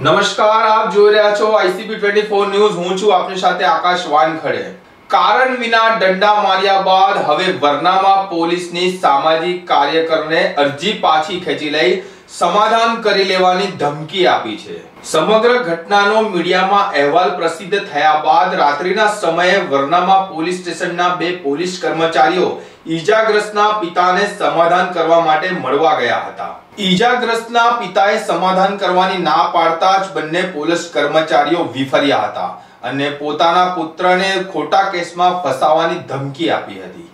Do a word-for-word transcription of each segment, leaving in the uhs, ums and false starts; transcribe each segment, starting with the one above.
નમસ્કાર, આપ જોઈ રહ્યા છો આઈસીબી ટ્વેન્ટી ફોર ન્યૂઝ। હું છું આપની સાથે આકાશ વાનખડે। કારણ વિના દંડા માર્યા બાદ હવે વરનામાં પોલીસની સામાજિક કાર્યકરને અરજી પાછી ખેંચી લઈ સમાધાન કરી લેવાની ધમકી આપી છે। સમગ્ર ઘટનાનો મીડિયામાં અહેવાલ પ્રસિદ્ધ થયા બાદ રાત્રિના સમયે વરનામાં પોલીસ સ્ટેશનના બે પોલીસ કર્મચારીઓ ઈજાગ્રસ્તના પિતાને સમાધાન કરવા માટે મળવા ગયા હતા। ઈજાગ્રસ્તના પિતાએ સમાધાન કરવાની ના પાડતા જ બંને પોલીસ કર્મચારીઓ વિફર્યા હતા અને પોતાના પુત્રને ખોટા કેસમાં ફસાવવાની ધમકી આપી હતી।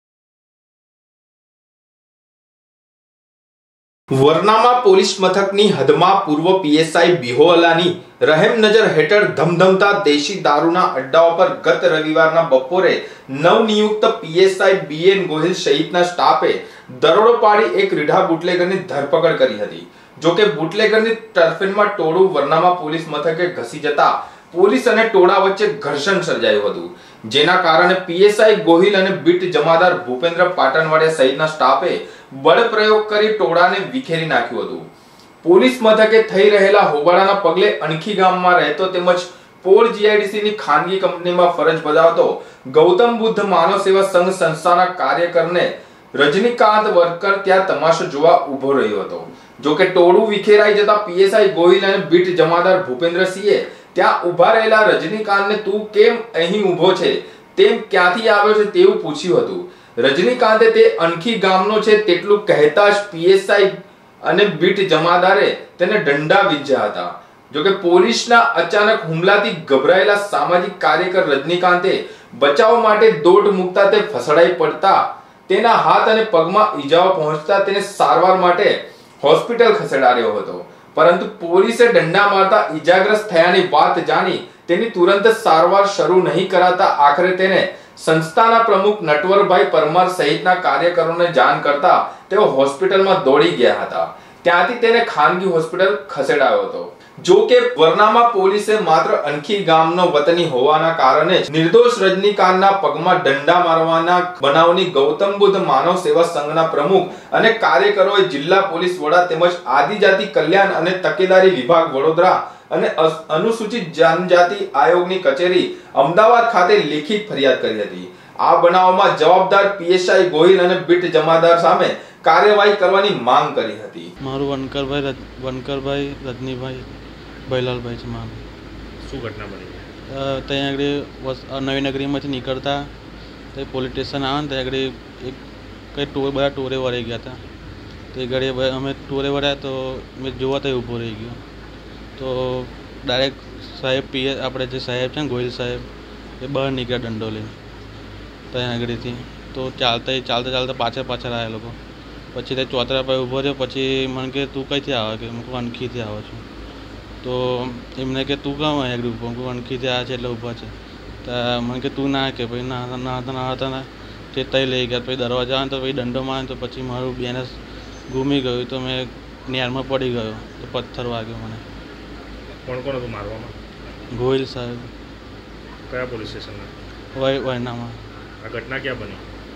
વરનામાં પોલીસ મથકની હદમાં પૂર્વ પીએસઆઈ બિહોલાની રહેમ નજર હેઠળ ધમધમતા દેશી દારૂના અડ્ડાઓ પર ગત રવિવારના બપોરે નવનિયુક્ત પીએસઆઈ બીએન ગોહિલ સહિતના સ્ટાફે દરોડો પાડી એક રીઢા બુટલેગરની ધરપકડ કરી હતી। જો કે બુટલેગરની તરફેણમાં ટોળું વરનામાં પોલીસ મથકે ઘસી જતા પોલીસ અને ટોળા વચ્ચે ઘર્ષણ સર્જાયું હતું, જેના કારણે પીએસઆઈ ગોહિલ અને બીટ જમાદાર ભૂપેન્દ્ર પાટણવાડિયા સહિતના સ્ટાફે બળ પ્રયોગ કરી ટોળાને વિખેરી નાખ્યું હતું। પોલીસ મથકે થઈ રહેલા હોબાળાના પગલે અણખી ગામમાં રહેતો તેમજ પોળ જીઆઈડીસી ની ખાનગી કંપનીમાં ફરજ બજાવતો ગૌતમ બુદ્ધ માનવ સેવા સંઘ સંસ્થાના કાર્યકરને રજનીકાંત વર્કર ત્યાં તમાશો જોવા ઉભો રહ્યો હતો। જો કે ટોળું વિખેરાઈ જતા પીએસઆઈ ગોહિલ અને બીટ જમાદાર ભૂપેન્દ્રસિંહે ત્યાં ઉભા રહેલા રજનીકાંતને તું કેમ અહીં ઉભો છે, તેમ ક્યાંથી આવ્યો છે તેવું પૂછ્યું હતું। રજનીકાંતે તે અણખી ગામનો છે તેટલું કહેતા જ પીએસઆઈ અને બીટ જમાદારે તેને દંડા વીંચ્યા હતા। જો કે પોલીસના અચાનક હુમલાથી ગભરાયેલા સામાજિક કાર્યકર રજનીકાંતે બચાવ માટે દોટ મૂકતા તે ફસડાઈ પડતા તેના હાથ અને પગમાં ઈજાઓ પહોંચતા તેને સારવાર માટે હોસ્પિટલ ખસેડાયો હતો, પરંતુ પોલીસે દંડા મારતા ઈજાગ્રસ્ત થયાની વાત જાણી તેની તુરંત સારવાર શરૂ નહીં કરાતા આખરે તેને સંસ્થાના પ્રમુખ નટવરભાઈ પરમાર સહિતના કાર્યકરોને જાણ કરતા તેઓ હોસ્પિટલમાં દોડી ગયા હતા। ત્યાંથી તેને ખાનગી હોસ્પિટલ ખસેડાયો હતો। જો કે વરનામાં પોલીસે માત્ર અણખી ગામનો વતની હોવાના કારણે નિર્દોષ રજનીકાંતના પગમાં દંડા મારવાના બનાવની ગૌતમ બુદ્ધ માનવ સેવા સંઘના પ્રમુખ અને કાર્યકરોએ જિલ્લા પોલીસ વડા તેમજ આદિજાતિ કલ્યાણ અને તકેદારી વિભાગ વડોદરા અને અનુસૂચિત જનજાતિ આયોગની કચેરી અમદાવાદ ખાતે લેખિત ફરિયાદ કરી હતી। આ બનાવમાં જવાબદાર પીએસઆઈ ગોહિલ અને બીટ જમાદાર સામે કાર્યવાહી કરવાની માંગ કરી હતી। મારું વનકરભાઈ વનકરભાઈ રજનીભાઈ ભૈલાલભાઈ છે મારું। શું ઘટના બની? ત્યાં આગળ નવીનગરીમાંથી નીકળતા તે પોલીસ સ્ટેશન આવે ને ત્યાં આગળ એક કંઈ ટોર બધા ટોરે વળી ગયા હતા। તે ઘડી અમે ટોરે વળ્યા તો મેં જોવા તો ઊભો રહી ગયો તો ડાયરેક્ટ સાહેબ પીએ આપણે જે સાહેબ છે ને ગોહિલ સાહેબ એ બહાર નીકળ્યા દંડો લઈને ત્યાં આગળથી। તો ચાલતા ચાલતા ચાલતા પાછળ પાછળ આવ્યા લોકો। પછી તે ચોતરા પર ઊભો રહ્યો। પછી મને કે તું કઈથી આવે કે હું અણખીથી આવું છું। તો એમને કે તું કામ આગળ ઊભો? હું અણખીથી આવ્યા છે એટલે ઊભા છે। તો મને કે તું ના કે ભાઈ ના ના હતા ના હતા ના તે તઈ લઈ ગયા। પછી દરવાજા આવે તો પછી દંડો મારે તો પછી મારું બેનસ ઘૂમી ગયું તો મેં નેરમાં પડી ગયો તો પથ્થર વાગ્યો મને। કોણ કોણ હતું મારવામાં? ગોહિલ સાહેબ। કયા પોલીસ સ્ટેશનમાં? વય વયનામાં। આ ઘટના ક્યાં બની?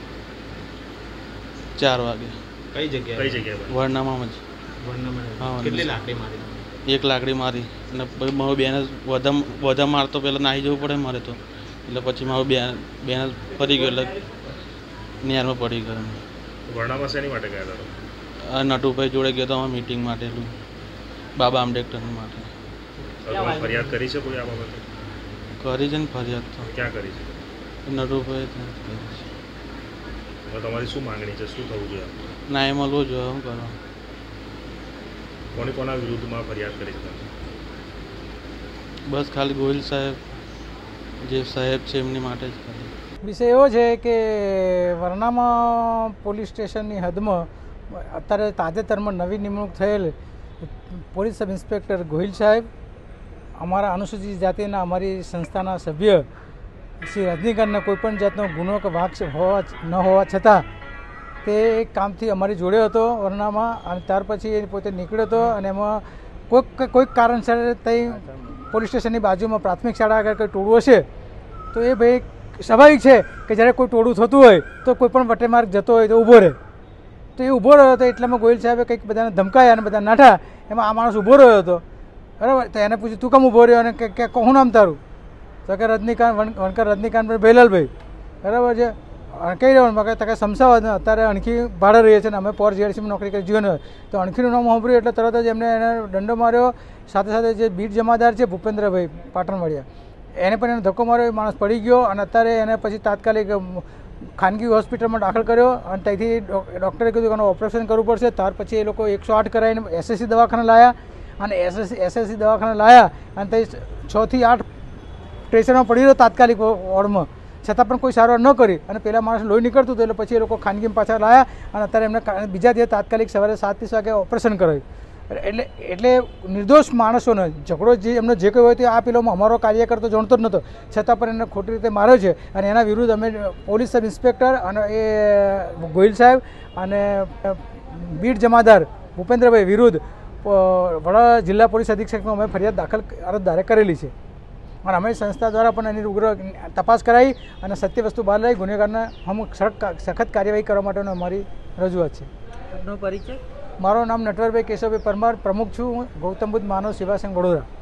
ચાર વાગે। કઈ જગ્યાએ? કઈ જગ્યાએ બની? વરનામાં જ। હા। કેટલી લાકડી મારી? એક લાકડી મારી અને પછી મારું બેન વધા વધા મારતો પહેલાં નાહી જવું પડે મારે તો, એટલે પછી મારું બેન બેન પડી ગયો એટલે નેરમાં પડી ગયો। વરનામાં શેની માટે ગયા હતા? આ નટુભાઈ જોડે ગયો હતો મીટિંગ માટે, એટલું બાબા આંબેડકર માટે। ફરિયાદ કરી છે કોઈ આ બાબતે? કરી છે ને ફરિયાદ તો। ક્યાં કરી છે? નટુભાઈ કરી છે। તમારી શું માંગણી છે? શું થવું જોઈએ? ના એ મળવું જોઈએ। શું કરો? કોની કોના વિરુદ્ધમાં ફરિયાદ કરી છે? બસ ખાલી ગોહિલ સાહેબ જે સાહેબ છે એમની માટે જ કરી। વિષય એવો છે કે વરનામાં પોલીસ સ્ટેશનની હદમાં અત્યારે તાજેતરમાં નવી નિમણૂક થયેલ પોલીસ સબ ઇન્સ્પેક્ટર ગોહિલ સાહેબ, અમારા અનુસૂચિત જાતિના અમારી સંસ્થાના સભ્ય શ્રી રજનીકાંતને કોઈપણ જાતનો ગુનો કે વાંક હોવા ન હોવા છતાં તે કામથી અમારી જોડે હતો વરનામાં, અને ત્યાર પછી એ પોતે નીકળ્યો હતો અને એમાં કોઈક કોઈક કારણસર ત્યાં પોલીસ સ્ટેશનની બાજુમાં પ્રાથમિક શાળા આગળ કંઈ ટોળું હશે તો એ ભાઈ સ્વાભાવિક છે કે જ્યારે કોઈ ટોળું થતું હોય તો કોઈ પણ વટેમાર્ગ જતો હોય તો ઊભો રહે। તો એ ઊભો રહ્યો હતો એટલામાં ગોહિલ સાહેબે કંઈક બધાને ધમકાયા અને બધા નાઠા, એમાં આ માણસ ઊભો રહ્યો હતો બરાબર. તો એને પૂછ્યું તું કેમ ઊભો રહ્યો અને કે કે કહું નામ તારું? તો કે રજનીકાંત વણકર રજનીકાંત ભૈલાલભાઈ. બરાબર છે. કઈ રહેવાનું મગર તકે સમસાવત ને અત્યારે અણખી ભાડે રહીએ છીએ ને અમે પોર જીઆરસીમાં નોકરી કરી જીવન. તો અણખીનું નામ સાંભળ્યું એટલે તરત જ એમને એને દંડો માર્યો. સાથે સાથે જે બીટ જમાદાર છે ભૂપેન્દ્રભાઈ પાટણવાડિયા, એને પણ એને ધક્કો માર્યો. એ માણસ પડી ગયો અને અત્યારે એને પછી તાત્કાલિક ખાનગી હોસ્પિટલમાં દાખલ કર્યો અને ત્યાંથી ડૉક્ટરે કીધું કે ઓપરેશન કરવું પડશે. ત્યાર પછી એ લોકો એકસો આઠ કરાવીને એસએસસી દવાખાને લાવ્યા અને એસએસસી એસએસસી દવાખાને લાવ્યા અને ત્યાં છથી આઠ પ્રેશરમાં પડી રહ્યો તાત્કાલિક વોર્ડમાં, છતાં પણ કોઈ સારવાર ન કરી અને પેલા માણસ લોહી નીકળતું હતું. એટલે પછી એ લોકો ખાનગીમાં પાછા લાવ્યા અને અત્યારે એમને બીજા દિવસે તાત્કાલિક સવારે સાત ત્રીસ વાગે ઓપરેશન કરાવ્યું. એટલે એટલે નિર્દોષ માણસોને ઝઘડો જે એમનો જે કંઈ હોય તે આ પેલો અમારો કાર્યકર તો જાણતો જ નહોતો, છતાં પણ એને ખોટી રીતે માર્યો છે અને એના વિરુદ્ધ અમે પોલીસ સબ ઇન્સ્પેક્ટર અને એ ગોહિલ સાહેબ અને બીટ જમાદાર ભૂપેન્દ્રભાઈ વિરુદ્ધ વડા જિલ્લા પોલીસ અધિક્ષકમાં અમે ફરિયાદ દાખલ અરજદારે કરેલી છે અને અમે સંસ્થા દ્વારા પણ એની ઉગ્ર તપાસ કરાવી અને સત્ય વસ્તુ બહાર લાવી ગુનેગારને અમુક સખત કાર્યવાહી કરવા માટેનો અમારી રજૂઆત છે. આપનો પરિચય? મારું નામ નટવરભાઈ કેશવભાઈ પરમાર, પ્રમુખ છું હું ગૌતમ બુદ્ધ માનવ સેવા સંઘ વડોદરા.